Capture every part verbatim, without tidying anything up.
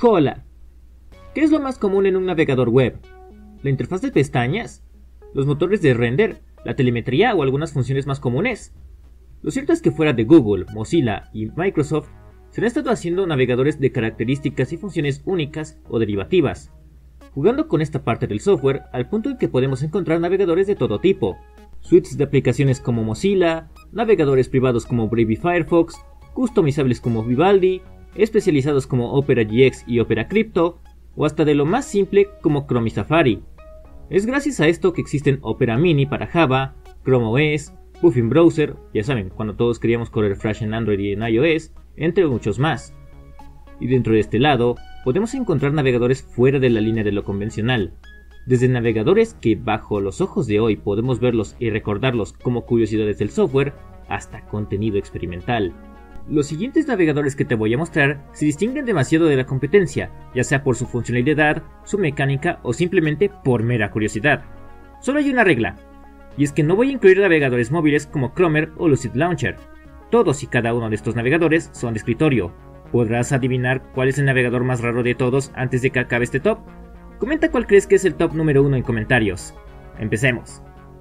Hola. ¿Qué es lo más común en un navegador web? ¿La interfaz de pestañas? ¿Los motores de render? ¿La telemetría o algunas funciones más comunes? Lo cierto es que fuera de Google, Mozilla y Microsoft, se han estado haciendo navegadores de características y funciones únicas o derivativas, jugando con esta parte del software al punto en que podemos encontrar navegadores de todo tipo, suites de aplicaciones como Mozilla, navegadores privados como Brave y Firefox, customizables como Vivaldi, especializados como Opera G X y Opera Crypto, o hasta de lo más simple como Chrome y Safari. Es gracias a esto que existen Opera Mini para Java, Chrome O S, Puffin Browser, ya saben, cuando todos queríamos correr Flash en Android y en iOS, entre muchos más. Y dentro de este lado, podemos encontrar navegadores fuera de la línea de lo convencional, desde navegadores que bajo los ojos de hoy podemos verlos y recordarlos como curiosidades del software, hasta contenido experimental. Los siguientes navegadores que te voy a mostrar se distinguen demasiado de la competencia, ya sea por su funcionalidad, su mecánica o simplemente por mera curiosidad. Solo hay una regla, y es que no voy a incluir navegadores móviles como Chromer o Lucid Launcher. Todos y cada uno de estos navegadores son de escritorio. ¿Podrás adivinar cuál es el navegador más raro de todos antes de que acabe este top? Comenta cuál crees que es el top número uno en comentarios. Empecemos.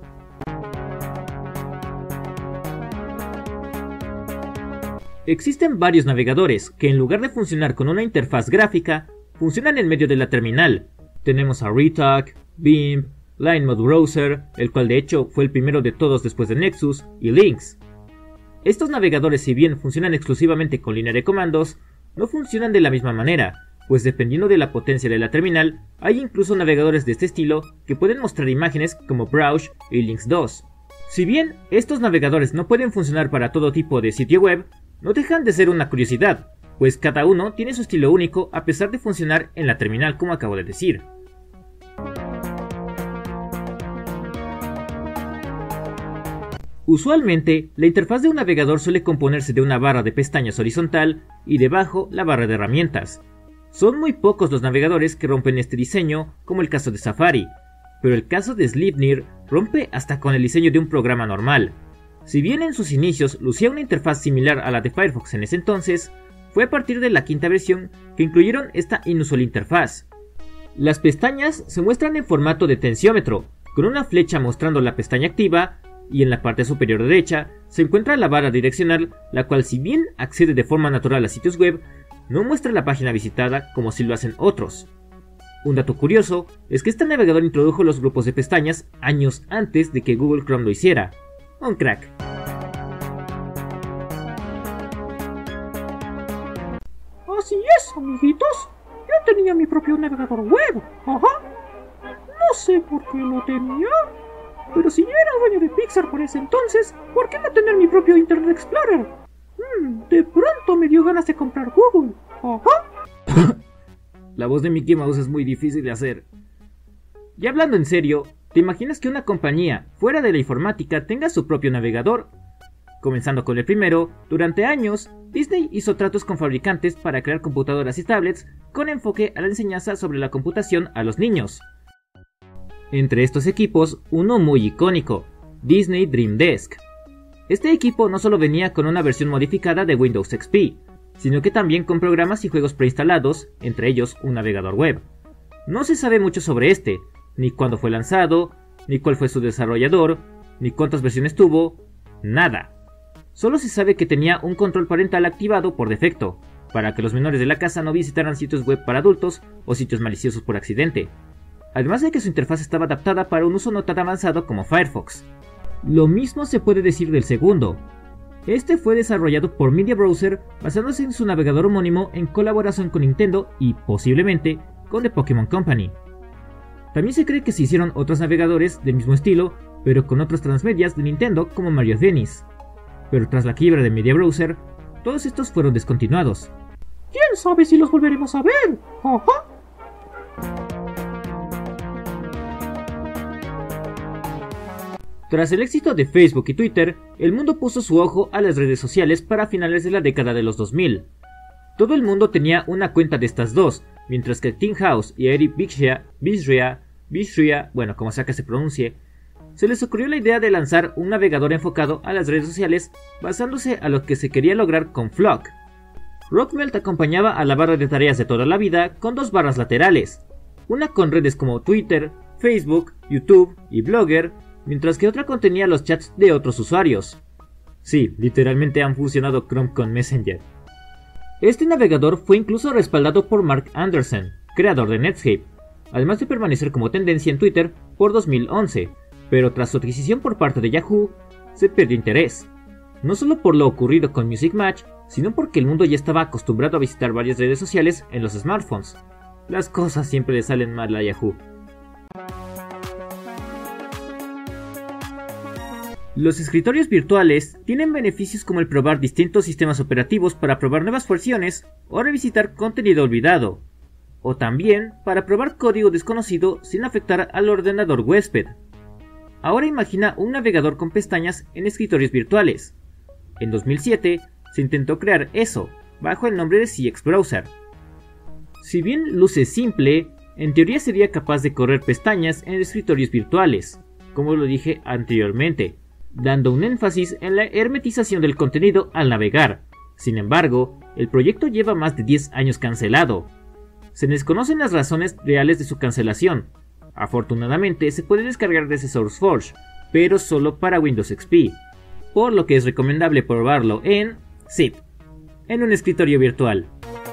Existen varios navegadores que en lugar de funcionar con una interfaz gráfica, funcionan en medio de la terminal. Tenemos a Retalk, Beam, LineMode Browser, el cual de hecho fue el primero de todos después de Nexus, y Lynx. Estos navegadores, si bien funcionan exclusivamente con línea de comandos, no funcionan de la misma manera, pues dependiendo de la potencia de la terminal, hay incluso navegadores de este estilo que pueden mostrar imágenes como Browse y Lynx dos. Si bien estos navegadores no pueden funcionar para todo tipo de sitio web, no dejan de ser una curiosidad, pues cada uno tiene su estilo único a pesar de funcionar en la terminal como acabo de decir. Usualmente, la interfaz de un navegador suele componerse de una barra de pestañas horizontal y debajo la barra de herramientas. Son muy pocos los navegadores que rompen este diseño, como el caso de Safari, pero el caso de Sleipnir rompe hasta con el diseño de un programa normal. Si bien en sus inicios lucía una interfaz similar a la de Firefox en ese entonces, fue a partir de la quinta versión que incluyeron esta inusual interfaz. Las pestañas se muestran en formato de tensiómetro, con una flecha mostrando la pestaña activa, y en la parte superior derecha se encuentra la barra direccional, la cual si bien accede de forma natural a sitios web, no muestra la página visitada como si lo hacen otros. Un dato curioso es que este navegador introdujo los grupos de pestañas años antes de que Google Chrome lo hiciera. Un crack. Así es, amiguitos. Yo tenía mi propio navegador web. Ajá. No sé por qué lo tenía, pero si yo era dueño de Pixar por ese entonces, ¿por qué no tener mi propio Internet Explorer? Hmm, de pronto me dio ganas de comprar Google. Ajá. La voz de Mickey Mouse es muy difícil de hacer. Y hablando en serio, ¿te imaginas que una compañía fuera de la informática tenga su propio navegador? Comenzando con el primero, durante años, Disney hizo tratos con fabricantes para crear computadoras y tablets con enfoque a la enseñanza sobre la computación a los niños. Entre estos equipos, uno muy icónico, Disney Dream Desk. Este equipo no solo venía con una versión modificada de Windows X P, sino que también con programas y juegos preinstalados, entre ellos un navegador web. No se sabe mucho sobre este, ni cuándo fue lanzado, ni cuál fue su desarrollador, ni cuántas versiones tuvo, nada. Solo se sabe que tenía un control parental activado por defecto, para que los menores de la casa no visitaran sitios web para adultos o sitios maliciosos por accidente. Además de que su interfaz estaba adaptada para un uso no tan avanzado como Firefox. Lo mismo se puede decir del segundo. Este fue desarrollado por Media Browser basándose en su navegador homónimo en colaboración con Nintendo y, posiblemente, con The Pokémon Company. También se cree que se hicieron otros navegadores del mismo estilo, pero con otras transmedias de Nintendo como Mario Tennis. Pero tras la quiebra de Media Browser, todos estos fueron descontinuados. ¿Quién sabe si los volveremos a ver? Ajá. Tras el éxito de Facebook y Twitter, el mundo puso su ojo a las redes sociales para finales de la década de los dos mil. Todo el mundo tenía una cuenta de estas dos, mientras que Tim House y Eric Bishria, Bishria, Bishria, bueno, como sea que se pronuncie, se les ocurrió la idea de lanzar un navegador enfocado a las redes sociales basándose a lo que se quería lograr con Flock. Rockmelt acompañaba a la barra de tareas de toda la vida con dos barras laterales, una con redes como Twitter, Facebook, YouTube y Blogger, mientras que otra contenía los chats de otros usuarios. Sí, literalmente han fusionado Chrome con Messenger. Este navegador fue incluso respaldado por Mark Anderson, creador de Netscape, además de permanecer como tendencia en Twitter por dos mil once, pero tras su adquisición por parte de Yahoo, se perdió interés. No solo por lo ocurrido con Music Match, sino porque el mundo ya estaba acostumbrado a visitar varias redes sociales en los smartphones. Las cosas siempre le salen mal a Yahoo. Los escritorios virtuales tienen beneficios como el probar distintos sistemas operativos para probar nuevas versiones o revisitar contenido olvidado, o también para probar código desconocido sin afectar al ordenador huésped. Ahora imagina un navegador con pestañas en escritorios virtuales. En dos mil siete se intentó crear eso, bajo el nombre de C X Browser. Si bien luce simple, en teoría sería capaz de correr pestañas en escritorios virtuales, como lo dije anteriormente, dando un énfasis en la hermetización del contenido al navegar. Sin embargo, el proyecto lleva más de diez años cancelado. Se desconocen las razones reales de su cancelación. Afortunadamente se puede descargar desde SourceForge, pero solo para Windows X P, por lo que es recomendable probarlo en zip, en un escritorio virtual.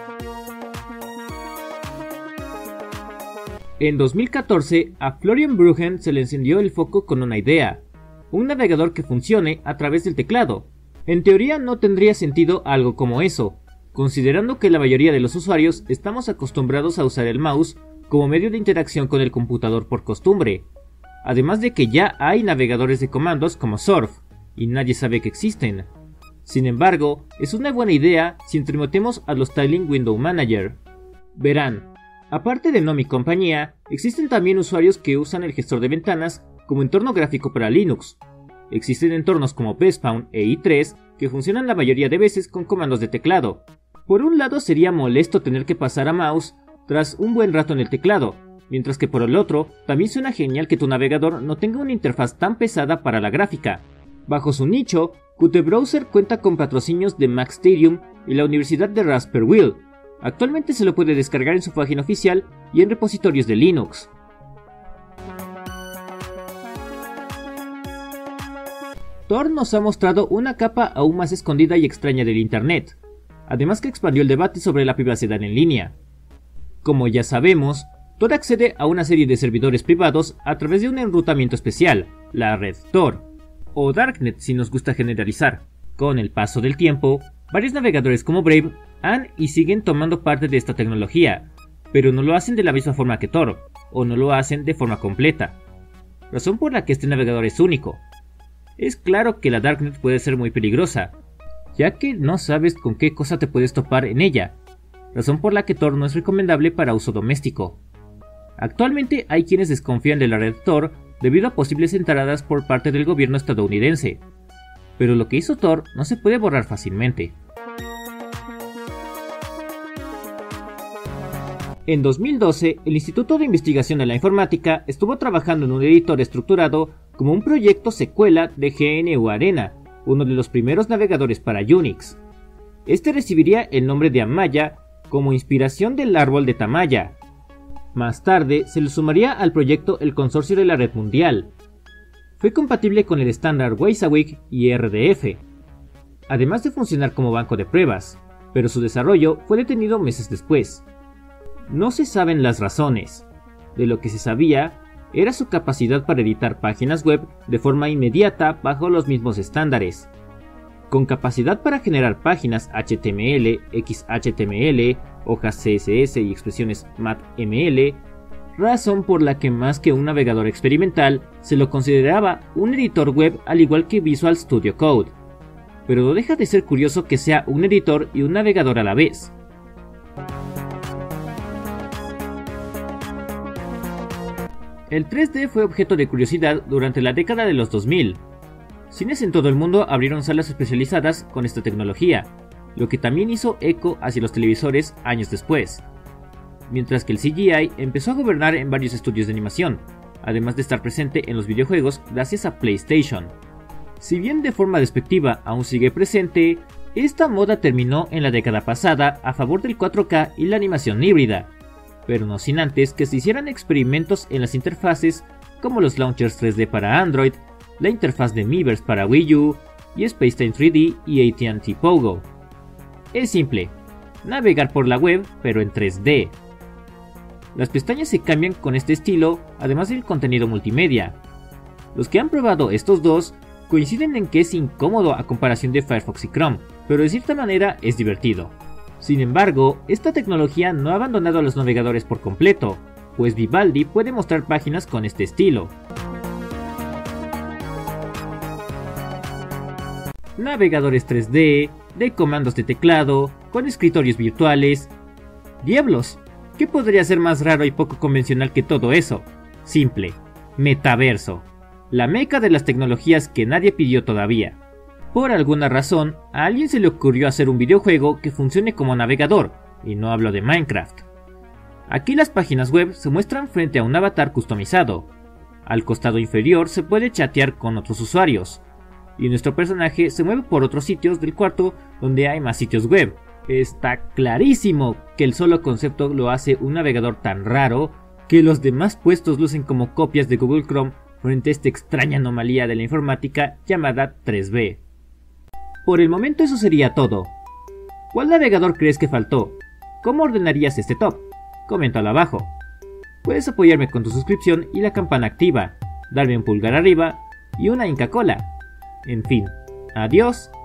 En dos mil catorce, a Florian Brueggen se le encendió el foco con una idea: un navegador que funcione a través del teclado. En teoría no tendría sentido algo como eso, considerando que la mayoría de los usuarios estamos acostumbrados a usar el mouse como medio de interacción con el computador por costumbre, además de que ya hay navegadores de comandos como Surf, y nadie sabe que existen. Sin embargo, es una buena idea si entremetemos a los Tiling Window Manager. Verán, aparte de no mi compañía, existen también usuarios que usan el gestor de ventanas como entorno gráfico para Linux. Existen entornos como Bespawn e i tres que funcionan la mayoría de veces con comandos de teclado. Por un lado sería molesto tener que pasar a mouse tras un buen rato en el teclado, mientras que por el otro también suena genial que tu navegador no tenga una interfaz tan pesada para la gráfica. Bajo su nicho, Qt Browser cuenta con patrocinios de Mac Stadium y la Universidad de Rasperwheel. Actualmente se lo puede descargar en su página oficial y en repositorios de Linux. Tor nos ha mostrado una capa aún más escondida y extraña del Internet, además que expandió el debate sobre la privacidad en línea. Como ya sabemos, Tor accede a una serie de servidores privados a través de un enrutamiento especial, la red Tor, o Darknet si nos gusta generalizar. Con el paso del tiempo, varios navegadores como Brave han y siguen tomando parte de esta tecnología, pero no lo hacen de la misma forma que Tor, o no lo hacen de forma completa, razón por la que este navegador es único. Es claro que la Darknet puede ser muy peligrosa, ya que no sabes con qué cosa te puedes topar en ella, razón por la que Tor no es recomendable para uso doméstico. Actualmente hay quienes desconfían de la red Tor debido a posibles entradas por parte del gobierno estadounidense, pero lo que hizo Tor no se puede borrar fácilmente. En dos mil doce, el Instituto de Investigación de la Informática estuvo trabajando en un editor estructurado como un proyecto secuela de G N U Arena, uno de los primeros navegadores para Unix. Este recibiría el nombre de Amaya como inspiración del árbol de Tamaya. Más tarde se le sumaría al proyecto el consorcio de la red mundial. Fue compatible con el estándar WYSIWYG y R D F, además de funcionar como banco de pruebas, pero su desarrollo fue detenido meses después. No se saben las razones. De lo que se sabía era su capacidad para editar páginas web de forma inmediata bajo los mismos estándares, con capacidad para generar páginas H T M L, X H T M L, hojas C S S y expresiones M A T M L, razón por la que más que un navegador experimental se lo consideraba un editor web al igual que Visual Studio Code. Pero no deja de ser curioso que sea un editor y un navegador a la vez. El tres D fue objeto de curiosidad durante la década de los dos mil. Cines en todo el mundo abrieron salas especializadas con esta tecnología, lo que también hizo eco hacia los televisores años después. Mientras que el C G I empezó a gobernar en varios estudios de animación, además de estar presente en los videojuegos gracias a PlayStation. Si bien de forma despectiva aún sigue presente, Esta moda terminó en la década pasada a favor del cuatro K y la animación híbrida, pero no sin antes que se hicieran experimentos en las interfaces como los launchers tres D para Android, la interfaz de Miiverse para Wii U y Spacetime tres D y A T and T Pogo. Es simple, navegar por la web pero en tres D. Las pestañas se cambian con este estilo, además del contenido multimedia. Los que han probado estos dos coinciden en que es incómodo a comparación de Firefox y Chrome, pero de cierta manera es divertido. Sin embargo, esta tecnología no ha abandonado a los navegadores por completo, pues Vivaldi puede mostrar páginas con este estilo. Navegadores tres D, de comandos de teclado, con escritorios virtuales. ¡Diablos! ¿Qué podría ser más raro y poco convencional que todo eso? Simple, metaverso. La meca de las tecnologías que nadie pidió todavía. Por alguna razón, a alguien se le ocurrió hacer un videojuego que funcione como navegador, y no hablo de Minecraft. Aquí las páginas web se muestran frente a un avatar customizado. Al costado inferior se puede chatear con otros usuarios, y nuestro personaje se mueve por otros sitios del cuarto donde hay más sitios web. Está clarísimo que el solo concepto lo hace un navegador tan raro que los demás puestos lucen como copias de Google Chrome frente a esta extraña anomalía de la informática llamada tres B. Por el momento eso sería todo. ¿Cuál navegador crees que faltó? ¿Cómo ordenarías este top? Coméntalo abajo. Puedes apoyarme con tu suscripción y la campana activa, darme un pulgar arriba y una Inca Cola. En fin, adiós.